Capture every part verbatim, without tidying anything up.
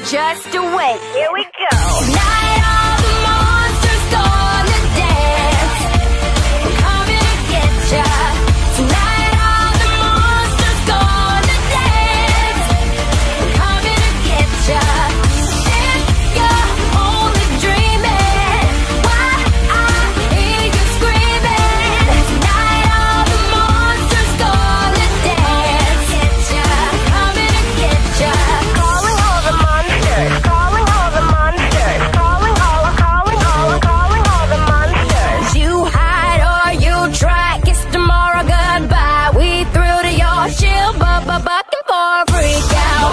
just awake. Here we go. Tonight all the monsters gonna dance. We're coming to get ya. Tonight all the monsters gonna dance. We're coming to get ya. If you're only dreaming, why I hear you screaming. Tonight all the monsters gonna dance. Get ya. Coming to get ya. Calling all the monsters. Calling all the monsters. Calling all, calling all, calling all the monsters. You hide or you try. Kiss tomorrow goodbye. We threw to your shield, but but bucking for a freak out.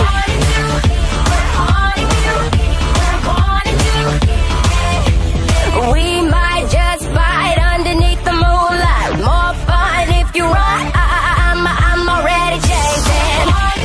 We might just fight underneath the moonlight. More fun if you run. I, I, I'm I'm already chasing.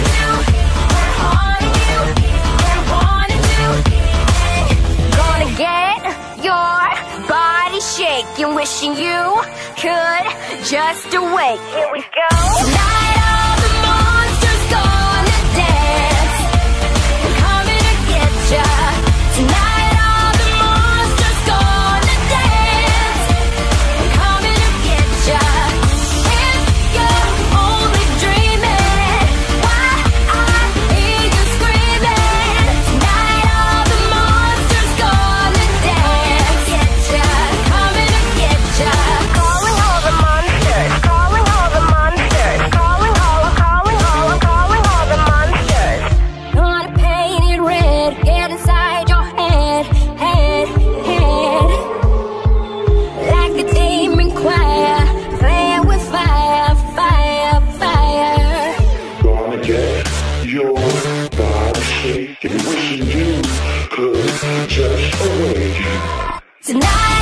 Gonna get your body shaking, wishing you could just awake. Here we go. Tonight all the monsters gonna dance. We're coming to get ya. Tonight all the monsters gonna dance. We're coming to get ya. If you're only dreaming, why I hear you screaming. Tonight all the monsters gonna dance. Get ya. Coming to get ya. Calling all the monsters. Calling all the monsters. Calling all, calling all, calling all the monsters. Gonna paint it red. Get inside your head, head, head. Like a demon choir, playing with fire, fire, fire. Gonna get your body shaking, wishing you could just awake. Tonight